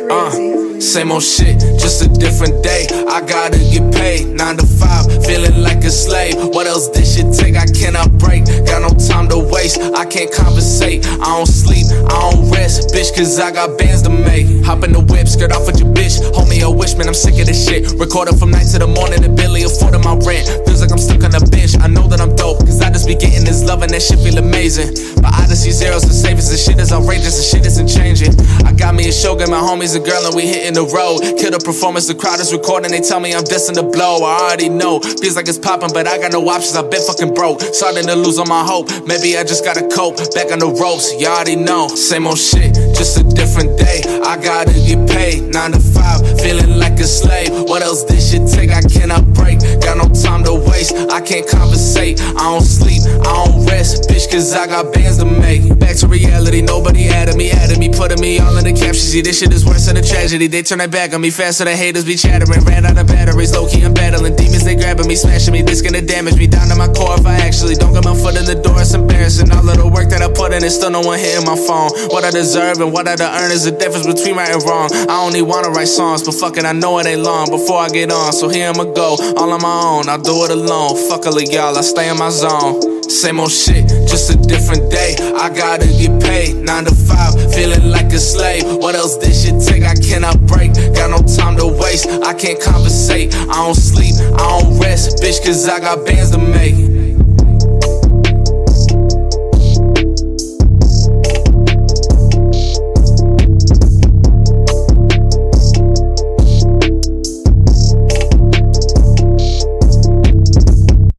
Same old shit, just a different day. I gotta get paid, 9 to 5, feeling like a slave. What else this shit take? I cannot break, got no time to waste. I can't compensate, I don't sleep, I don't rest, bitch, cause I got bands to make. Hop in the whip, skirt off with your bitch. Homie, a wish, man, I'm sick of this shit. Recording from night to the morning and barely affording my rent. Feels like I'm stuck on a bench, I know that I'm dope, cause I just be getting this love and that shit feel amazing. But I just see zeros and savings, and shit is outrageous, and shit isn't changing. I got me a show, got my homies a girl, and we hitting the road. Kill the performance, the crowd is recording, they tell me I'm destined to blow. I already know, feels like it's popping, but I got no options, I've been fucking broke. Starting to lose all my hope, maybe I just gotta cope. Back on the ropes, you already know. Same old shit, just a different day. I gotta get paid, 9 to 5, feeling like a slave. What else this shit take? I cannot break, got no time to waste. I can't compensate, I don't sleep, I don't rest, bitch, cause I got bands to make. Back to reality, nobody added me, putting me all in the caption. See, this shit is worse than a tragedy. They turn their back on me faster than haters be chattering. Ran out of batteries, low-key I'm battling demons, they grabbing me, smashing me. This gonna damage me down to my core if I actually don't get my foot in the door. It's embarrassing, all of the work that I put in, and still no one hitting my phone. What I deserve and what I earn is the difference between right and wrong. I only wanna write songs, but fuck it, I know it ain't long before I get on. So here I'ma go, all on my own, I'll do it alone. Fuck all of y'all, I stay in my zone. Same old shit, just a different day. I gotta get paid, 9 to 5, feeling like a slave. What else this shit take? I cannot break, got no time to waste. I can't compensate, I don't sleep, I don't rest, bitch, cause I got bands to make.